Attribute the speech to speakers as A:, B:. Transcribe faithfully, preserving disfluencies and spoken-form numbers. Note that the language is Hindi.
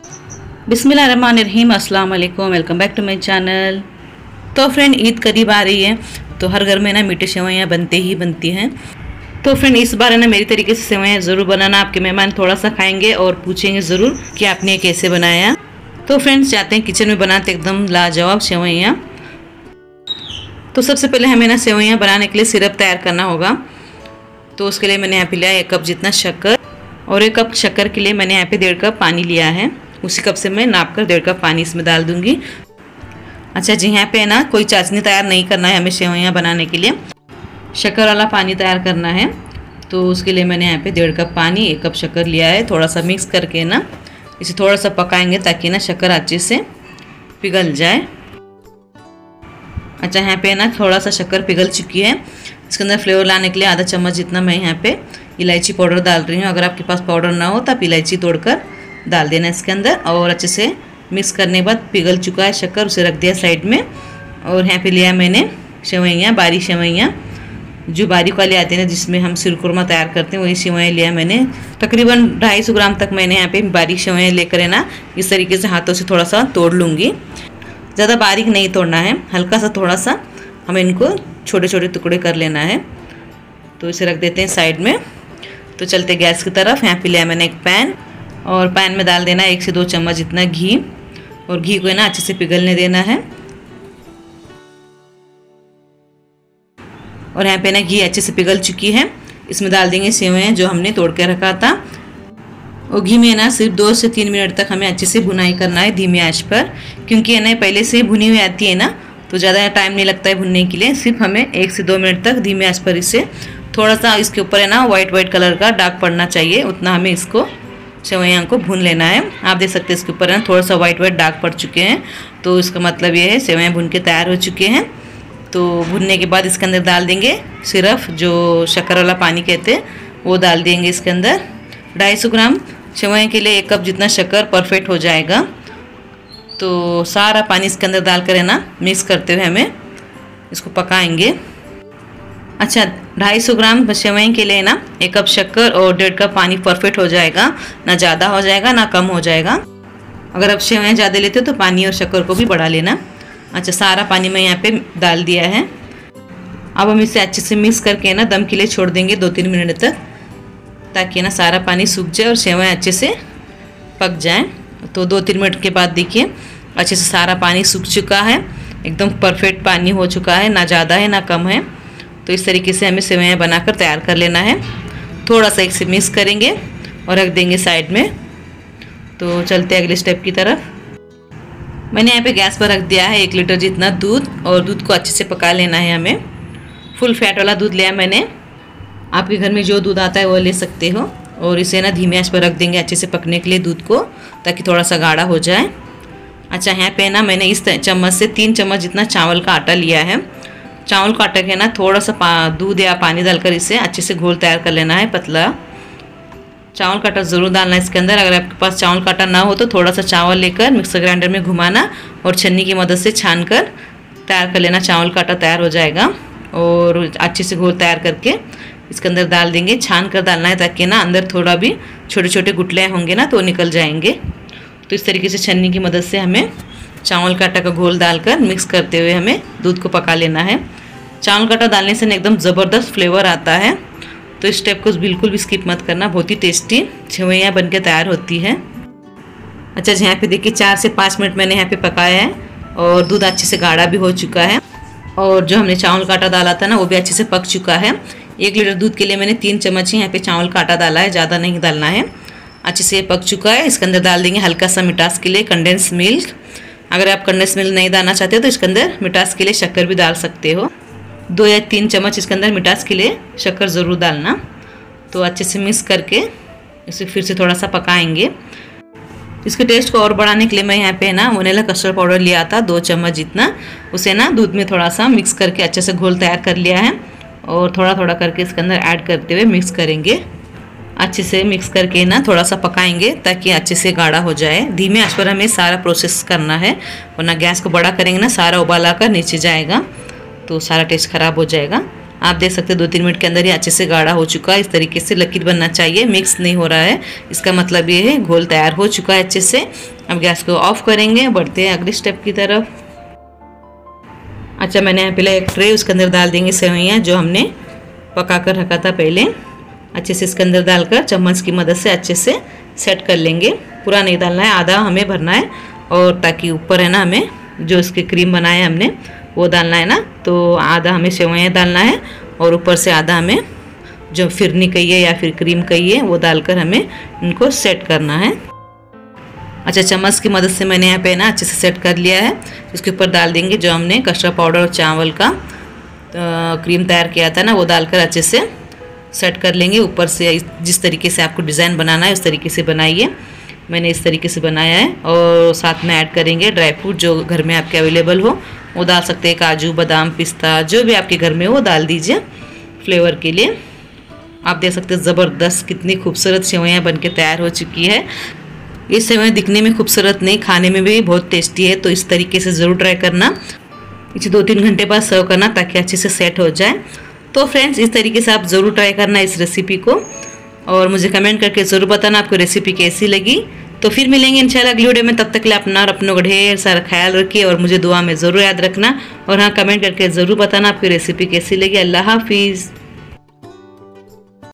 A: बिस्मिल्लाहिर्रहमानिर्रहीम, अस्सलाम वालेकुम, welcome back to my channel. तो फ्रेंड, ईद करीब आ रही है तो हर घर में ना मीठी सेवइयाँ बनते ही बनती हैं। तो फ्रेंड, इस बार है ना मेरी तरीके से सेवइयाँ ज़रूर बनाना। आपके मेहमान थोड़ा सा खाएंगे और पूछेंगे ज़रूर कि आपने कैसे बनाया। तो फ्रेंड्स, जाते हैं किचन में बनाते एकदम लाजवाब सेवइयाँ। तो सबसे पहले हमें ना सेवइयाँ बनाने के लिए सिरप तैयार करना होगा। तो उसके लिए मैंने यहाँ पे लिया एक कप जितना शक्कर, और एक कप शक्कर के लिए मैंने यहाँ पे डेढ़ कप पानी लिया है। उसी कप से मैं नाप कर डेढ़ कप पानी इसमें डाल दूंगी। अच्छा जी, यहाँ पे ना कोई चाशनी तैयार नहीं करना है हमें सेवइयाँ बनाने के लिए, शक्कर वाला पानी तैयार करना है। तो उसके लिए मैंने यहाँ पे डेढ़ कप पानी, एक कप शक्कर लिया है। थोड़ा सा मिक्स करके ना इसे थोड़ा सा पकाएंगे ताकि ना शक्कर अच्छे से पिघल जाए। अच्छा, यहाँ पे ना थोड़ा सा शक्कर पिघल चुकी है। इसके अंदर फ्लेवर लाने के लिए आधा चम्मच जितना मैं यहाँ पे इलायची पाउडर डाल रही हूँ। अगर आपके पास पाउडर ना हो तो आप इलायची तोड़कर डाल देना इसके अंदर। और अच्छे से मिक्स करने के बाद पिघल चुका है शक्कर, उसे रख दिया साइड में। और यहाँ पे लिया मैंने सेवइयाँ, बारीक सेवइयाँ, जो बारीक वाली आती है ना जिसमें हम सिरकुरमा तैयार करते हैं, वही सेवइयाँ लिया मैंने। तकरीबन ढाई सौ ग्राम तक मैंने यहाँ पे बारीक सेवइयाँ लेकर है ना इस तरीके से हाथों से थोड़ा सा तोड़ लूँगी। ज़्यादा बारीक नहीं तोड़ना है, हल्का सा थोड़ा सा हमें इनको छोटे छोटे टुकड़े कर लेना है। तो इसे रख देते हैं साइड में। तो चलते गैस की तरफ। यहाँ पे लिया मैंने एक पैन, और पैन में डाल देना एक से दो चम्मच जितना घी, और घी को है ना अच्छे से पिघलने देना है। और यहाँ पे ना घी अच्छे से पिघल चुकी है। इसमें डाल देंगे सेवइयाँ जो हमने तोड़ के रखा था। और घी में ना सिर्फ दो से तीन मिनट तक हमें अच्छे से भुनाई करना है धीमी आंच पर, क्योंकि है ना पहले से भुनी हुई आती है ना, तो ज़्यादा टाइम नहीं लगता है भुनने के लिए। सिर्फ हमें एक से दो मिनट तक धीमी आंच पर इसे थोड़ा सा इसके ऊपर है ना वाइट वाइट कलर का दाग पड़ना चाहिए, उतना हमें इसको सेवइयाँ को भून लेना है। आप देख सकते हैं इसके ऊपर है ना थोड़ा सा वाइट वाइट दाग पड़ चुके हैं। तो इसका मतलब ये है सेवइयाँ भून के तैयार हो चुके हैं। तो भुनने के बाद इसके अंदर डाल देंगे सिर्फ जो शक्कर वाला पानी कहते हैं, वो डाल देंगे इसके अंदर। ढाई सौ ग्राम सेवइयाँ के लिए एक कप जितना शक्कर परफेक्ट हो जाएगा। तो सारा पानी इसके अंदर डालकर है ना मिक्स करते हुए हमें इसको पकाएंगे। अच्छा, ढाई सौ ग्राम सेवइयाँ के लिए ना एक कप शक्कर और डेढ़ कप पानी परफेक्ट हो जाएगा, ना ज़्यादा हो जाएगा ना कम हो जाएगा। अगर आप सेवइयाँ ज़्यादा लेते हो तो पानी और शक्कर को भी बढ़ा लेना। अच्छा, सारा पानी मैं यहाँ पे डाल दिया है। अब हम इसे अच्छे से मिक्स करके ना दम के लिए छोड़ देंगे दो तीन मिनट तक, ताकि ना सारा पानी सूख जाए और सेवइयाँ अच्छे से पक जाए। तो दो तीन मिनट के बाद देखिए अच्छे से सारा पानी सूख चुका है, एकदम परफेक्ट पानी हो चुका है, ना ज़्यादा है ना कम है। तो इस तरीके से हमें सेवइयाँ बनाकर तैयार कर लेना है। थोड़ा सा एक से मिक्स करेंगे और रख देंगे साइड में। तो चलते अगले स्टेप की तरफ। मैंने यहाँ पे गैस पर रख दिया है एक लीटर जितना दूध, और दूध को अच्छे से पका लेना है हमें। फुल फैट वाला दूध लिया मैंने, आपके घर में जो दूध आता है वो ले सकते हो। और इसे ना धीमी आंच पर रख देंगे अच्छे से पकने के लिए दूध को, ताकि थोड़ा सा गाढ़ा हो जाए। अच्छा, यहाँ पे ना मैंने इस चम्मच से तीन चम्मच जितना चावल का आटा लिया है। चावल का आटा के ना थोड़ा सा दूध या पानी डालकर इसे अच्छे से घोल तैयार कर लेना है, पतला। चावल का आटा ज़रूर डालना है इसके अंदर। अगर आपके पास चावल का आटा ना हो तो थोड़ा सा चावल लेकर मिक्सर ग्राइंडर में घुमाना और छन्नी की मदद से छान कर तैयार कर लेना। चावल का आटा तैयार हो जाएगा। और अच्छे से घोल तैयार करके इसके अंदर डाल देंगे। छान कर डालना है ताकि ना अंदर थोड़ा भी छोटे छोटे गुटले होंगे ना तो निकल जाएंगे। तो इस तरीके से छन्नी की मदद से हमें चावल का आटा का घोल डालकर मिक्स करते हुए हमें दूध को पका लेना है। चावल का आटा डालने से ना एकदम ज़बरदस्त फ्लेवर आता है। तो इस स्टेप को बिल्कुल भी स्किप मत करना, बहुत ही टेस्टी सेवइयाँ बन के तैयार होती है। अच्छा जी, यहाँ पे देखिए चार से पाँच मिनट मैंने यहाँ पे पकाया है, और दूध अच्छे से गाढ़ा भी हो चुका है, और जो हमने चावल का आटा डाला था ना वो भी अच्छे से पक चुका है। एक लीटर दूध के लिए मैंने तीन चम्मच ही यहाँ पे चावल का आटा डाला है, ज़्यादा नहीं डालना है। अच्छे से पक चुका है। इसके अंदर डाल देंगे हल्का सा मिठास के लिए कंडेंस मिल्क। अगर आप कंडेंस मिल्क नहीं डालना चाहते हो तो इसके अंदर मिठास के लिए शक्कर भी डाल सकते हो। दो या तीन चम्मच इसके अंदर मिठास के लिए शक्कर ज़रूर डालना। तो अच्छे से मिक्स करके इसे फिर से थोड़ा सा पकाएंगे। इसके टेस्ट को और बढ़ाने के लिए मैं यहाँ पे ना वनीला कस्टर्ड पाउडर लिया था दो चम्मच जितना, उसे ना दूध में थोड़ा सा मिक्स करके अच्छे से घोल तैयार कर लिया है। और थोड़ा थोड़ा करके इसके अंदर ऐड करते हुए मिक्स करेंगे। अच्छे से मिक्स करके ना थोड़ा सा पकाएंगे ताकि अच्छे से गाढ़ा हो जाए। धीमे आंच पर हमें सारा प्रोसेस करना है, वरना गैस को बड़ा करेंगे ना सारा उबाल आकर नीचे जाएगा तो सारा टेस्ट ख़राब हो जाएगा। आप देख सकते हैं दो तीन मिनट के अंदर ही अच्छे से गाढ़ा हो चुका है। इस तरीके से लकीर बनना चाहिए, मिक्स नहीं हो रहा है, इसका मतलब ये है घोल तैयार हो चुका है अच्छे से। अब गैस को ऑफ करेंगे, बढ़ते हैं अगले स्टेप की तरफ। अच्छा, मैंने यहाँ पहले एक ट्रे, उसके अंदर डाल देंगे सेवइयाँ जो हमने पका कर रखा था पहले। अच्छे से इसके अंदर डालकर चम्मच की मदद से अच्छे से सेट कर लेंगे। पूरा नहीं डालना है, आधा हमें भरना है, और ताकि ऊपर है ना हमें जो इसकी क्रीम बनाए हमने वो डालना है ना, तो आधा हमें सेवइयाँ डालना है और ऊपर से आधा हमें जो फिरनी कहिए या फिर क्रीम कहिए वो डालकर हमें इनको सेट करना है। अच्छा, चम्मच की मदद से मैंने यहाँ पे ना अच्छे से सेट कर लिया है। इसके ऊपर डाल देंगे जो हमने कस्टर्ड पाउडर और चावल का क्रीम तैयार किया था ना, वो डालकर अच्छे से सेट कर लेंगे। ऊपर से जिस तरीके से आपको डिज़ाइन बनाना है उस तरीके से बनाइए। मैंने इस तरीके से बनाया है। और साथ में ऐड करेंगे ड्राई फ्रूट जो घर में आपके अवेलेबल हो, वो डाल सकते हैं। काजू, बादाम, पिस्ता, जो भी आपके घर में हो वो डाल दीजिए फ्लेवर के लिए। आप देख सकते हैं ज़बरदस्त कितनी खूबसूरत सेवइयाँ बनके तैयार हो चुकी है। ये सेवइयाँ दिखने में खूबसूरत नहीं, खाने में भी बहुत टेस्टी है। तो इस तरीके से ज़रूर ट्राई करना। इसे दो तीन घंटे बाद सर्व करना ताकि अच्छे से सेट हो जाए। तो फ्रेंड्स, इस तरीके से आप ज़रूर ट्राई करना इस रेसिपी को, और मुझे कमेंट करके ज़रूर बताना आपको रेसिपी कैसी लगी। तो फिर मिलेंगे इंशाल्लाह अगली वीडियो में। तब तक के लिए अपना और अपनों का ढेर सारा ख्याल रखिए और मुझे दुआ में ज़रूर याद रखना। और हाँ, कमेंट करके ज़रूर बताना आपकी रेसिपी कैसी लगी। अल्लाह हाफिज़।